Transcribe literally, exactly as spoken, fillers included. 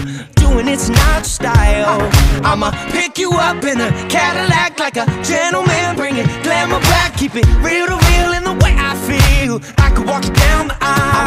doing it's not your style. I'ma pick you up in a Cadillac like a gentleman, bring it glamour back, keep it real to real in the way I feel. I could walk you down the aisle.